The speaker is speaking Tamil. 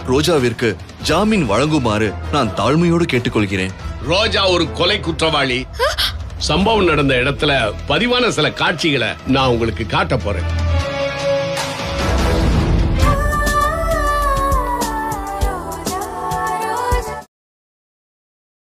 ரோஜாவிற்கு ஜாமீன் வழங்குமாறு நான் தாழ்மையோடு கேட்டுக்கொள்கிறேன். ரோஜா ஒரு கொலை குற்றவாளி. சம்பவம் நடந்த இடத்துல பதிவான சில காட்சிகளை நான் உங்களுக்கு காட்ட போறேன்.